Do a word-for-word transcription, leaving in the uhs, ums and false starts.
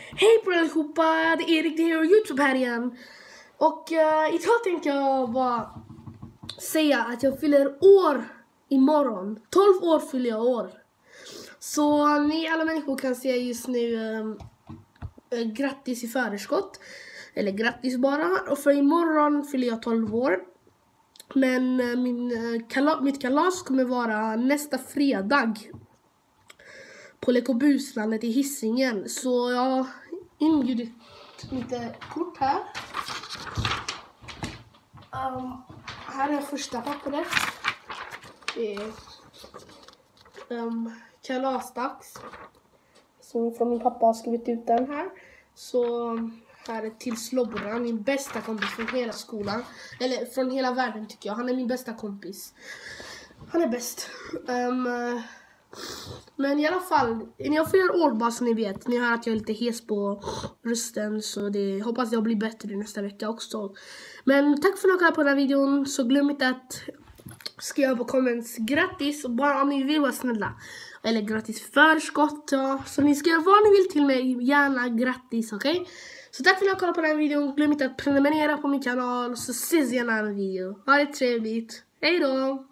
Hej på er allihopa, det är Erik, det är YouTube här igen. Och uh, idag tänkte jag bara säga att jag fyller år imorgon. tolv år fyller jag år. Så ni alla människor kan säga just nu um, uh, grattis i förskott. Eller grattis bara. Och för imorgon fyller jag tolv år. Men uh, min, uh, kala mitt kalas kommer vara nästa fredag. På Lek- och Buslandet i Hisingen. Så jag har inbjudit lite kort här. Um, här är första pappret. Det är um, kalasdags. Som från min pappa har skrivit ut den här. Så här är till Slobran, min bästa kompis från hela skolan. Eller från hela världen tycker jag. Han är min bästa kompis. Han är bäst. Um, Men i alla fall, när jag fyller år bara så ni vet, ni hör att jag är lite hes på rösten, så det hoppas jag blir bättre nästa vecka också. Men tack för att ni kollade på den här videon, så glöm inte att skriva på comments grattis, och bara om ni vill vara snälla. Eller grattis förskott, ja. Så ni skriver vad ni vill till mig, gärna grattis, okej? Okay? Så tack för att ni kollade på den här videon, glöm inte att prenumerera på min kanal, så ses vi i en annan video. Ha det trevligt, hej då!